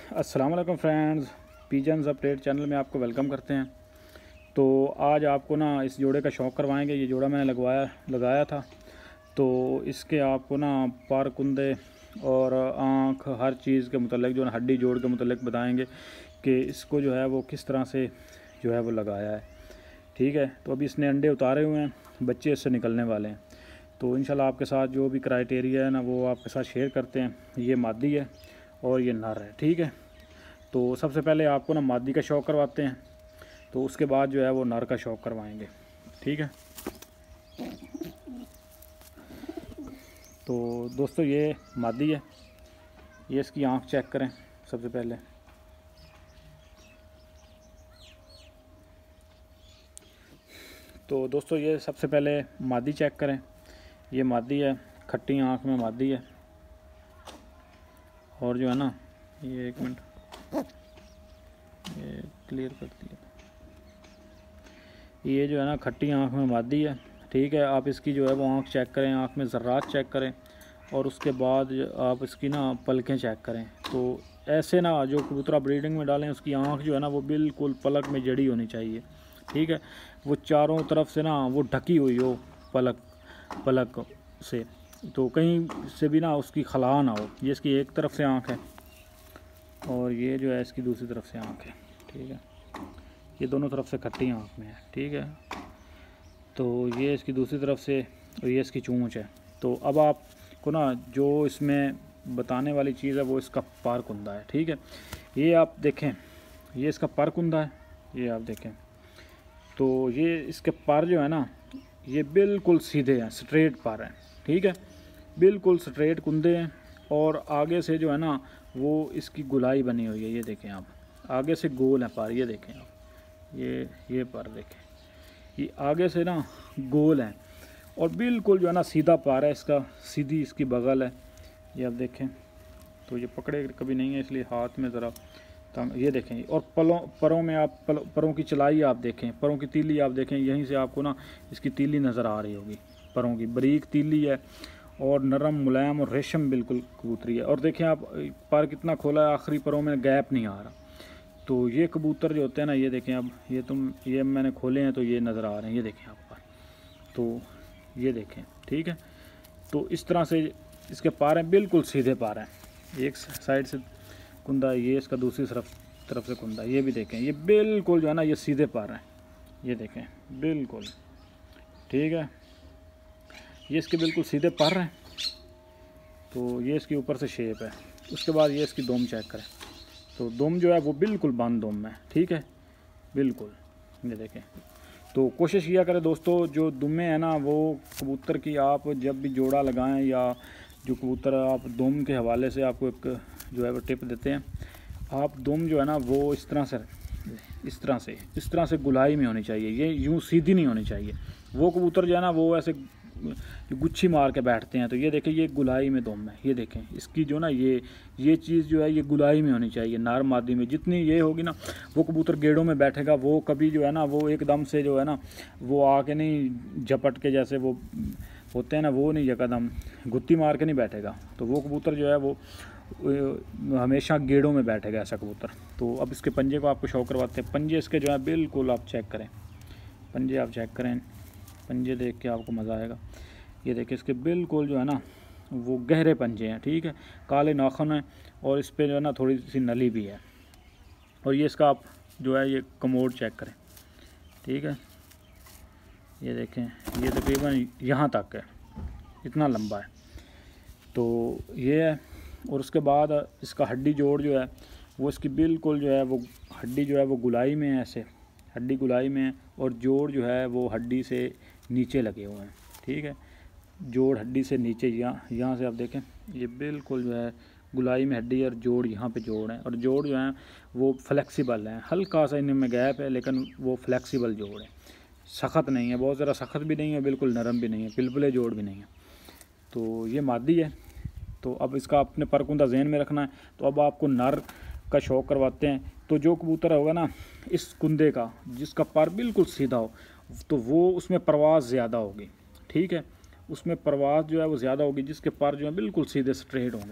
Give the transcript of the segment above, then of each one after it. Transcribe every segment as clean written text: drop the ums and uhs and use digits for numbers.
अस्सलाम वालेकुम friends, pigeons update channel में आपको वेलकम करते हैं। तो आज आपको ना इस जोड़े का शौक़ करवाएंगे। ये जोड़ा मैंने लगाया था। तो इसके आपको ना पर कुंदे और आँख हर चीज़ के मुतल्लिक जो है हड्डी जोड़ के मुतल्लिक बताएंगे कि इसको जो है वो किस तरह से जो है वो लगाया है। ठीक है, तो अभी इसने अंडे उतारे हुए हैं, बच्चे इससे निकलने वाले हैं। तो इंशाल्लाह आपके साथ जो भी क्राइटेरिया है ना वो आपके साथ शेयर करते हैं। ये मादी है और ये नर है। ठीक है, तो सबसे पहले आपको ना मादी का शौक़ करवाते हैं, तो उसके बाद जो है वो नर का शौक़ करवाएंगे। ठीक है, तो दोस्तों ये मादी है। ये इसकी आँख चेक करें सबसे पहले। तो दोस्तों ये सबसे पहले मादी चेक करें। ये मादी है, खट्टी आँख में मादी है। और जो है ना ये एक मिनट ये क्लियर कर दिया। ये जो है ना खट्टी आँख में मादी है। ठीक है, आप इसकी जो है वो आँख चेक करें, आँख में ज़र्रात चेक करें और उसके बाद आप इसकी ना पलकें चेक करें। तो ऐसे ना जो कबूतरा ब्रीडिंग में डालें उसकी आँख जो है ना वो बिल्कुल पलक में जड़ी होनी चाहिए। ठीक है, वो चारों तरफ से ना वो ढकी हुई हो पलक से, तो कहीं से भी ना उसकी खला ना हो। ये इसकी एक तरफ से आँख है और ये जो है इसकी दूसरी तरफ से आँख है। ठीक है, ये दोनों तरफ से खट्टी आँख में है। ठीक है, तो ये इसकी दूसरी तरफ से और ये इसकी चूंच है। तो अब आपको ना जो इसमें बताने वाली चीज़ है वो इसका पर कुंदा है। ठीक है, ये आप देखें, ये इसका पर कुंदा है, ये आप देखें। तो ये इसके पर जो है ना ये बिल्कुल सीधे हैं, स्ट्रेट पर हैं। ठीक है, बिल्कुल स्ट्रेट कुंदे हैं और आगे से जो है ना वो इसकी गुलाई बनी हुई है। ये देखें आप, आगे से गोल है पर। ये देखें आप, ये पर देखें, ये आगे से ना गोल है और बिल्कुल जो है ना सीधा पर है इसका, सीधी इसकी बगल है। ये आप देखें, तो ये पकड़े कभी नहीं है इसलिए हाथ में ज़रा तंग। ये देखें, और परों में आप परों की चलाई आप देखें, परों की तीली आप देखें, यहीं से आपको ना इसकी तीली नज़र आ रही होगी। परों की बारीक तीली है और नरम मुलायम और रेशम बिल्कुल कबूतरी है। और देखें आप पर कितना खोला है, आखिरी परों में गैप नहीं आ रहा। तो ये कबूतर जो होते हैं ना, ये देखें अब ये मैंने खोले हैं तो ये नज़र आ रहे हैं। ये देखें आप पर, तो ये देखें। ठीक है, तो इस तरह से इसके पार हैं, बिल्कुल सीधे पार हैं। एक साइड से कुंदा, ये इसका दूसरी तरफ से कुंदा। ये भी देखें, ये बिल्कुल जो है ना ये सीधे पार हैं। ये देखें बिल्कुल। ठीक है, ये इसके बिल्कुल सीधे पर हैं। तो ये इसके ऊपर से शेप है। उसके बाद ये इसकी दुम चेक करें, तो दुम जो है वो बिल्कुल बंद दुम है। ठीक है, बिल्कुल। ये देखें, तो कोशिश किया करें दोस्तों, जो दुमें हैं ना वो कबूतर की आप जब भी जोड़ा लगाएं या जो कबूतर आप दुम के हवाले से आपको एक जो है वो टिप देते हैं, आप दुम जो है ना वो इस तरह से गुलाई में होनी चाहिए। ये यूँ सीधी नहीं होनी चाहिए। वो कबूतर जो है ना वो ऐसे गुच्छी मार के बैठते हैं। तो ये देखें, ये गुलाई में दुम है। ये देखें, इसकी जो ना ये चीज़ जो है ये गुलाई में होनी चाहिए। नार मादी में जितनी ये होगी ना, वो कबूतर गेड़ों में बैठेगा, वो कभी जो है ना वो एकदम से जो है ना वो आके नहीं झपट के, जैसे वो होते हैं ना, वो नहीं एकदम गुत्ती मार के नहीं बैठेगा। तो वो कबूतर जो है वो हमेशा गेड़ों में बैठेगा ऐसा कबूतर। तो अब इसके पंजे को आपको शो करवाते हैं। पंजे इसके जो है बिल्कुल आप चेक करें, पंजे आप चेक करें, पंजे देख के आपको मज़ा आएगा। ये देखिए, इसके बिल्कुल जो है ना वो गहरे पंजे हैं। ठीक है, काले नाखून हैं और इस पे जो है ना थोड़ी सी नली भी है। और ये इसका आप जो है ये कमोड चेक करें। ठीक है, ये देखें, ये तकरीबन यहाँ तक है, इतना लंबा है। तो ये है। और उसके बाद इसका हड्डी जोड़ जो है वो इसकी बिल्कुल जो है वो हड्डी जो है वो गुलाई में है। ऐसे हड्डी गुलाई में है और जोड़ जो है वो हड्डी से नीचे लगे हुए हैं। ठीक है, जोड़ हड्डी से नीचे, यहाँ से आप देखें, ये बिल्कुल जो है गुलाई में हड्डी और जोड़ यहाँ पे जोड़ है। और जोड़ जो है वो फ्लेक्सिबल हैं, हल्का सा इनमें गैप है लेकिन वो फ्लेक्सिबल जोड़ है, सख्त नहीं है, बहुत ज़रा सख्त भी नहीं है, बिल्कुल नरम भी नहीं है, पिलपिले जोड़ भी नहीं है। तो ये मादी है। तो अब इसका अपने परकुंदा जहन में रखना है। तो अब आपको नर का शौक़ करवाते हैं। तो जो कबूतर होगा ना इस कुंदे का, जिसका पर बिल्कुल सीधा हो, तो वो उसमें परवाज़ ज़्यादा होगी। ठीक है, उसमें परवाज़ जो है वो ज़्यादा होगी, जिसके पर जो है बिल्कुल सीधे स्ट्रेट होंगे।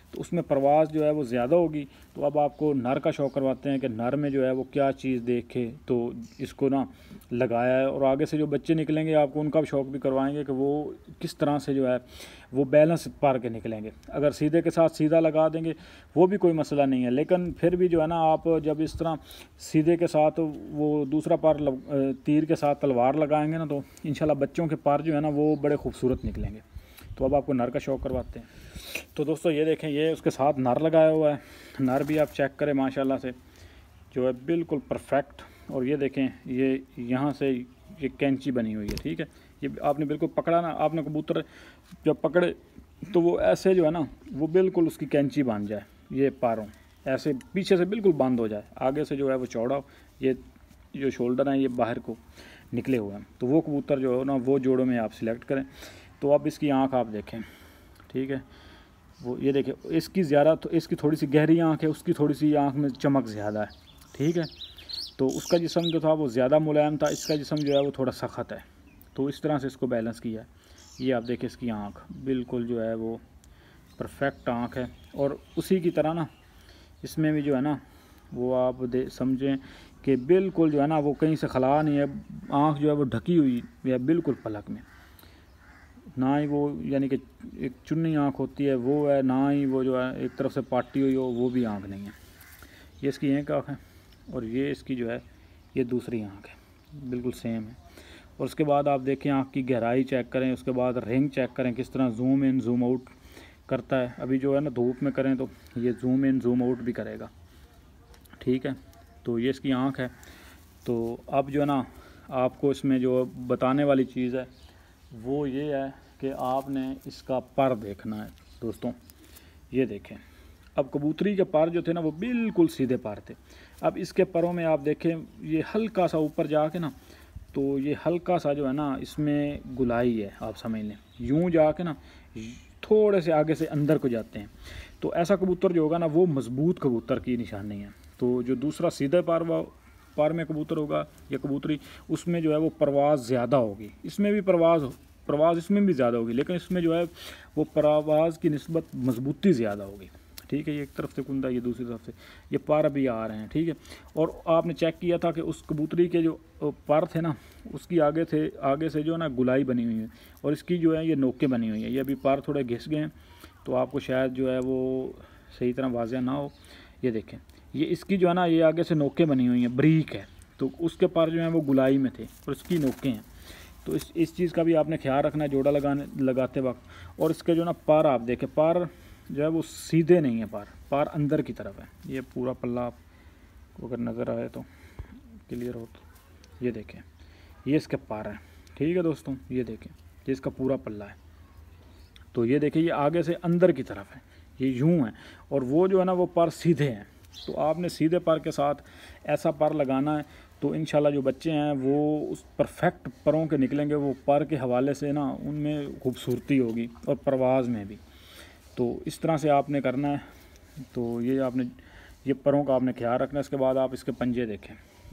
तो उसमें परवाज़ जो है वो ज़्यादा होगी। तो अब आपको नर का शौक़ करवाते हैं कि नर में जो है वो क्या चीज़ देखे तो इसको ना लगाया है। और आगे से जो बच्चे निकलेंगे आपको उनका भी शौक़ भी करवाएंगे कि वो किस तरह से जो है वो बैलेंस पार के निकलेंगे। अगर सीधे के साथ सीधा लगा देंगे वो भी कोई मसला नहीं है, लेकिन फिर भी जो है ना आप जब इस तरह सीधे के साथ वो दूसरा पार तीर के साथ तलवार लगाएंगे ना तो इंशाल्लाह बच्चों के पार जो है ना वो बड़े खूबसूरत निकलेंगे। तो अब आपको नर का शौक़ करवाते हैं। तो दोस्तों ये देखें, ये उसके साथ नर लगाया हुआ है। नर भी आप चेक करें माशाल्लाह से जो है बिल्कुल परफेक्ट। और ये देखें, ये यहाँ से ये कैंची बनी हुई है, ठीक है। ये आपने बिल्कुल पकड़ा ना, आपने कबूतर जब पकड़े तो वो ऐसे जो है ना वो बिल्कुल उसकी कैंची बांध जाए, ये पारों ऐसे पीछे से बिल्कुल बंद हो जाए, आगे से जो है वो चौड़ा, ये जो शोल्डर हैं ये बाहर को निकले हुए हैं। तो वो कबूतर जो है ना वो जोड़ों में आप सिलेक्ट करें। तो अब इसकी आँख आप देखें, ठीक है, वो ये देखें, इसकी ज़्यादा तो इसकी थोड़ी सी गहरी आँख है, उसकी थोड़ी सी आँख में चमक ज़्यादा है, ठीक है। तो उसका जिस्म जो था वो ज़्यादा मुलायम था, इसका जिस्म जो है वो थोड़ा सख्त है। तो इस तरह से इसको बैलेंस किया है। ये आप देखें, इसकी आँख बिल्कुल जो है वो परफेक्ट आँख है। और उसी की तरह ना इसमें भी जो है ना वो आप समझें कि बिल्कुल जो है ना वो कहीं से खला नहीं है, आँख जो है वो ढकी हुई है बिल्कुल पलक में, ना ही वो यानी कि एक चुन्नी आँख होती है वो है, ना ही वो जो है एक तरफ से पाटी हुई हो वो भी आँख नहीं है। ये इसकी एक आँख है और ये इसकी जो है ये दूसरी आँख है, बिल्कुल सेम है। और उसके बाद आप देखें आँख की गहराई चेक करें, उसके बाद रिंग चेक करें किस तरह जूम इन जूम आउट करता है। अभी जो है ना धूप में करें तो ये जूम इन जूम आउट भी करेगा, ठीक है। तो ये इसकी आँख है। तो अब जो है ना आपको इसमें जो बताने वाली चीज़ है वो ये है कि आपने इसका पर देखना है दोस्तों। ये देखें, अब कबूतरी के पर जो थे ना वो बिल्कुल सीधे पर थे। अब इसके परों में आप देखें ये हल्का सा ऊपर जाके ना, तो ये हल्का सा जो है ना इसमें गुलाई है, आप समझ लें यूं जाके ना थोड़े से आगे से अंदर को जाते हैं। तो ऐसा कबूतर जो होगा ना वो मजबूत कबूतर की निशानी है। तो जो दूसरा सीधे पार में कबूतर होगा या कबूतरी, उसमें जो है वो परवाज़ ज़्यादा होगी, इसमें भी परवाज़ इसमें भी ज़्यादा होगी, लेकिन इसमें जो है वो परवाज़ की निस्बत मजबूती ज़्यादा होगी, ठीक है। ये एक तरफ से कुंदा, ये दूसरी तरफ से, ये पर अभी आ रहे हैं, ठीक है। और आपने चेक किया था कि उस कबूतरी के जो पर थे ना उसकी आगे से जो ना गुलाई बनी हुई है और इसकी जो है ये नोकें बनी हुई है। ये अभी पर थोड़े घिस गए हैं तो आपको शायद जो है वो सही तरह वाज़ेह ना हो। ये देखें, ये इसकी जो है ना ये आगे से नोकें बनी हुई हैं, बारीक है, तो उसके पर जो है वो गुलाई में थे और इसकी नोकें हैं। तो इस चीज़ का भी आपने ख्याल रखना है जोड़ा लगाते वक्त। और इसके जो ना पर आप देखें, पर जो है वो सीधे नहीं है, पर अंदर की तरफ है। ये पूरा पल्ला आपको अगर नज़र आए तो क्लियर हो तो ये देखें, ये इसके पर है, ठीक है दोस्तों। ये देखें, ये इसका पूरा पल्ला है। तो ये देखें, ये आगे से अंदर की तरफ है, ये यूं है, और वो जो है ना वो पर सीधे हैं। तो आपने सीधे पर के साथ ऐसा पर लगाना है तो इंशाल्लाह जो बच्चे हैं वो उस परफेक्ट परों के निकलेंगे। वो पर के हवाले से ना उनमें खूबसूरती होगी और परवाज़ में भी। तो इस तरह से आपने करना है। तो ये परों का आपने ख्याल रखना है। इसके बाद आप इसके पंजे देखें,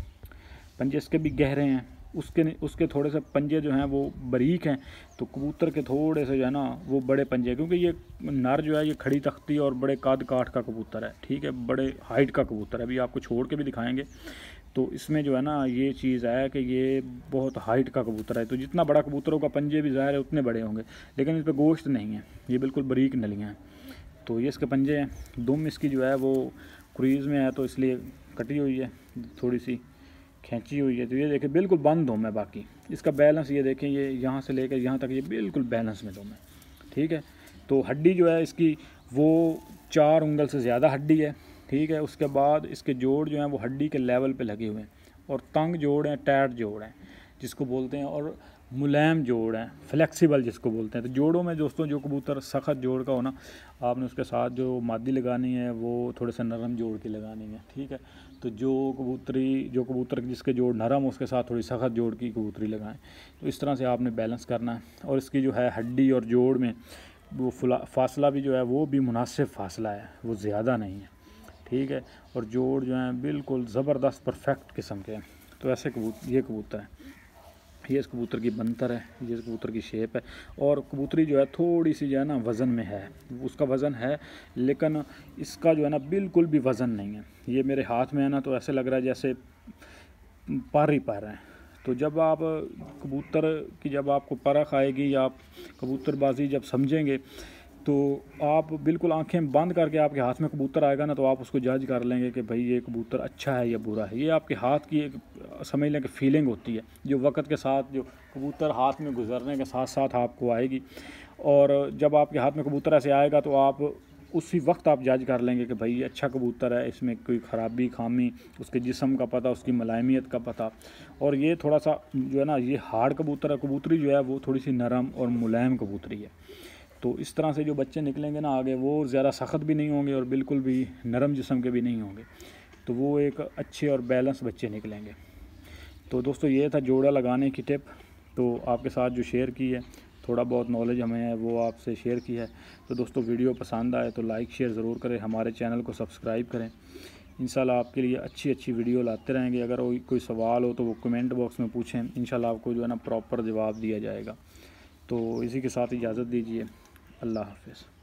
पंजे इसके भी गहरे हैं, उसके थोड़े से पंजे जो हैं वो बारीक हैं। तो कबूतर के थोड़े से जो है ना वो बड़े पंजे, क्योंकि ये नर जो है ये खड़ी तख्ती और बड़े कद काठ का कबूतर है, ठीक है, बड़े हाइट का कबूतर है। अभी आपको छोड़ के भी दिखाएंगे। तो इसमें जो है ना ये चीज़ है कि ये बहुत हाइट का कबूतर है। तो जितना बड़ा कबूतर होगा पंजे भी ज़ाहिर है उतने बड़े होंगे, लेकिन इस पर गोश्त नहीं है, ये बिल्कुल बारीक नलियाँ हैं। तो ये इसके पंजे हैं। दुम इसकी जो है वो क्रीज़ में है तो इसलिए कटी हुई है, थोड़ी सी खींची हुई है। तो ये देखें बिल्कुल बंद दुम है। बाकी इसका बैलेंस ये देखें, ये यहाँ से लेकर यहाँ तक ये बिल्कुल बैलेंस में दुम है, ठीक है। तो हड्डी जो है इसकी वो 4 उंगल से ज़्यादा हड्डी है, ठीक है। उसके बाद इसके जोड़ जो हैं वो हड्डी के लेवल पे लगे हुए हैं और तंग जोड़ हैं, टाइट जोड़ हैं जिसको बोलते हैं, और मुलायम जोड़ हैं, फ्लेक्सिबल जिसको बोलते हैं। तो जोड़ों में दोस्तों जो कबूतर सख्त जोड़ का हो ना, आपने उसके साथ जो मादी लगानी है वो थोड़े से नरम जोड़ की लगानी है, ठीक है। तो जो कबूतर जिसके जोड़ नरम हो उसके साथ थोड़ी सख्त जोड़ की कबूतरी लगाएं। तो इस तरह से आपने बैलेंस करना है। और इसकी जो है हड्डी और जोड़ में वो फासला भी जो है वो भी मुनासिब फासला है, वो ज़्यादा नहीं है, ठीक है। और जोड़ जो हैं बिल्कुल ज़बरदस्त परफेक्ट किस्म के हैं। तो ऐसे ये कबूतर हैं। ये इस कबूतर की बनतर है, ये इस कबूतर की शेप है। और कबूतरी जो है थोड़ी सी जो है ना वज़न में है, उसका वज़न है लेकिन इसका जो है ना बिल्कुल भी वज़न नहीं है। ये मेरे हाथ में है ना तो ऐसे लग रहा है जैसे पर ही पर हैं। तो जब आप कबूतर की जब आपको परख आएगी या आप कबूतरबाजी जब समझेंगे तो आप बिल्कुल आंखें बंद करके आपके हाथ में कबूतर आएगा ना तो आप उसको जज कर लेंगे कि भाई ये कबूतर अच्छा है या बुरा है। ये आपके हाथ की एक समझ लें कि फीलिंग होती है जो वक्त के साथ जो कबूतर हाथ में गुजरने के साथ साथ आपको आएगी। और जब आपके हाथ में कबूतर ऐसे आएगा तो आप उसी वक्त आप जज कर लेंगे कि भाई ये अच्छा कबूतर है, इसमें कोई ख़राबी खामी उसके जिस्म का पता, उसकी मुलायमियत का पता। और ये थोड़ा सा जो है ना ये हार्ड कबूतर है, कबूतरी जो है वो थोड़ी सी नरम और मुलायम कबूतरी है। तो इस तरह से जो बच्चे निकलेंगे ना आगे वो ज़्यादा सख्त भी नहीं होंगे और बिल्कुल भी नरम जिस्म के भी नहीं होंगे, तो वो एक अच्छे और बैलेंस बच्चे निकलेंगे। तो दोस्तों ये था जोड़ा लगाने की टिप, तो आपके साथ जो शेयर की है, थोड़ा बहुत नॉलेज हमें है वो आपसे शेयर की है। तो दोस्तों वीडियो पसंद आए तो लाइक शेयर ज़रूर करें, हमारे चैनल को सब्सक्राइब करें। इंशाल्लाह आपके लिए अच्छी अच्छी वीडियो लाते रहेंगे। अगर कोई सवाल हो तो वो कमेंट बॉक्स में पूछें, इंशाल्लाह आपको जो है ना प्रॉपर जवाब दिया जाएगा। तो इसी के साथ इजाज़त दीजिए, अल्लाह हाफ़िज़।